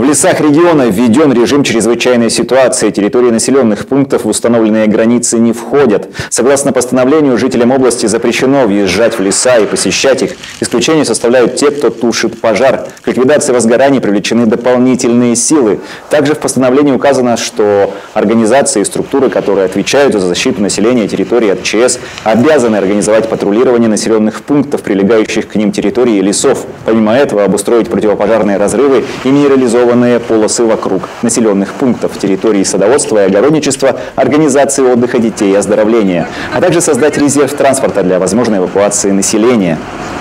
В лесах региона введен режим чрезвычайной ситуации. Территории населенных пунктов в установленные границы не входят. Согласно постановлению, жителям области запрещено въезжать в леса и посещать их. Исключение составляют те, кто тушит пожар. К ликвидации возгораний привлечены дополнительные силы. Также в постановлении указано, что организации и структуры, которые отвечают за защиту населения территории от ЧС, обязаны организовать патрулирование населенных пунктов, прилегающих к ним территорий и лесов. Помимо этого, обустроить противопожарные разрывы и минерализованные полосы вокруг населенных пунктов, территории садоводства и огородничества, организации отдыха детей и оздоровления, а также создать резерв транспорта для возможной эвакуации населения.